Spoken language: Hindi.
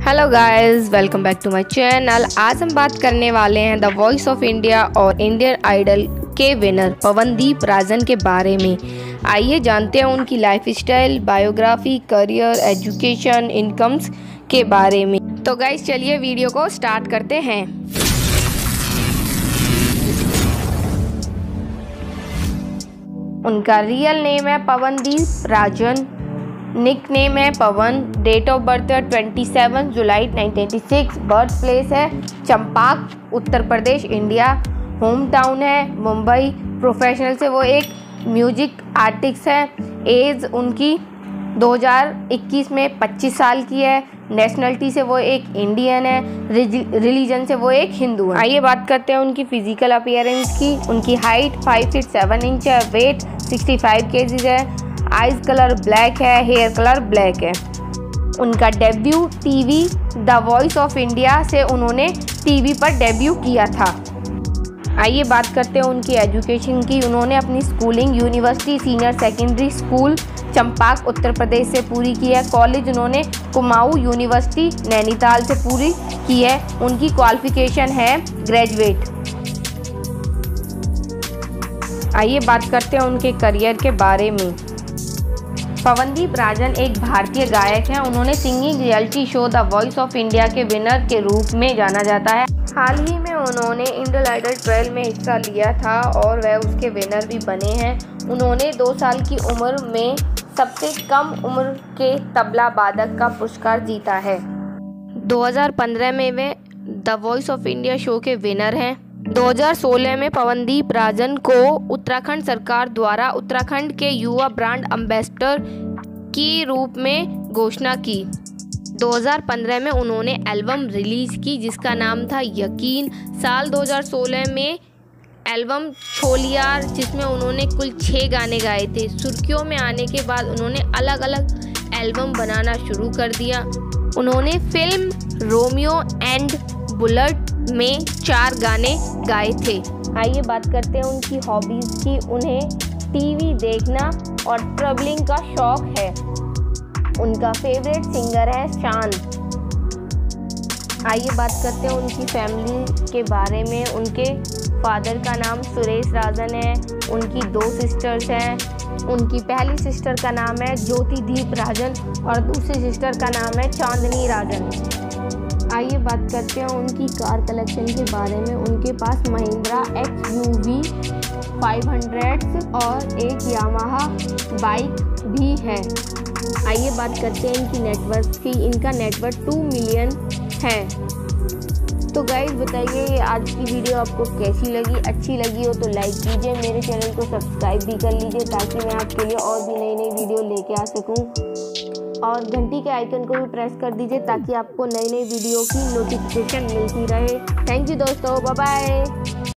Hello guys, welcome back to my channel. आज हम बात करने वाले हैं द वॉइस ऑफ इंडिया और इंडियन आइडल के विनर पवनदीप राजन के बारे में। आइए जानते हैं उनकी lifestyle, biography, career, education, incomes के बारे में। तो गाइस चलिए वीडियो को स्टार्ट करते हैं। उनका रियल नेम है पवनदीप राजन, निक नेम है पवन, डेट ऑफ बर्थ है 27 जुलाई 1986, बर्थ प्लेस है Champak, Uttar Pradesh, India, home town है मुंबई, प्रोफेशनल से वो एक म्यूजिक आर्टिस्ट है, एज उनकी 2021 में 25 साल की है, नेशनलिटी से वो एक इंडियन है, रिलीजन से वो एक हिंदू है। आइए बात करते हैं उनकी फिजिकल अपीयरेंस की। उनकी हाइट 5 फीट 7 इंच है, वेट 65 kg है, आइज कलर ब्लैक है, हेयर कलर ब्लैक है। उनका debut TV the voice of India से उन्होंने टीवी पर डेब्यू किया था। आइए बात करते हैं उनकी एजुकेशन की। उन्होंने अपनी schooling university senior secondary school Champak Uttar प्रदेश से पूरी की है। कॉलेज उन्होंने कुमाऊं यूनिवर्सिटी नैनीताल से पूरी की है। उनकी क्वालिफिकेशन है ग्रेजुएट। आइए बात करते हैं उनके करियर के बारे में। पवनदीप राजन एक भारतीय गायक हैं। उन्होंने singing reality show the voice of India के विनर के रूप में जाना जाता है। हाल ही में उन्होंने इंडियन आइडल 12 में हिस्सा लिया था और वह उसके विनर भी बने हैं। उन्होंने 2 साल की उम्र में सबसे कम उम्र के तबला वादक का पुरस्कार जीता है। 2015 में वे the voice of India show के विनर हैं। 2016 में पवनदीप राजन को उत्तराखंड सरकार द्वारा उत्तराखंड के युवा ब्रांड एम्बेसडर के रूप में घोषणा की। 2015 में उन्होंने एल्बम रिलीज की जिसका नाम था यकीन। साल 2016 में एल्बम छोलियार, जिसमें उन्होंने कुल 6 गाने गाए थे। सुर्खियों में आने के बाद उन्होंने अलग अलग एल्बम बनाना शुरू कर दिया। उन्होंने फिल्म रोमियो एंड बुलेट में 4 गाने गाए थे। आइए बात करते हैं उनकी हॉबीज़ की। उन्हें टीवी देखना और ट्रैवलिंग का शौक है। उनका फेवरेट सिंगर है शान। आइए बात करते हैं उनकी फैमिली के बारे में। उनके फादर का नाम सुरेश राजन है। उनकी 2 सिस्टर्स हैं। उनकी पहली सिस्टर का नाम है ज्योतिदीप राजन और दूसरी सिस्टर का नाम है चांदनी राजन। आइए बात करते हैं उनकी कार कलेक्शन के बारे में। उनके पास महिंद्रा XUV 500 और एक यामाहा बाइक भी है। आइए बात करते हैं इनकी नेटवर्थ की। इनका नेटवर्थ 2 मिलियन है। तो गाइस बताइए ये आज की वीडियो आपको कैसी लगी। अच्छी लगी हो तो लाइक कीजिए, मेरे चैनल को सब्सक्राइब भी कर लीजिए ताकि मैं आपके लिए और भी नई नई वीडियो लेके आ सकूं। और घंटी के आइकन को भी प्रेस कर दीजिए ताकि आपको नई नई वीडियो की नोटिफिकेशन मिलती रहे। थैंक यू दोस्तों, बाय बाय।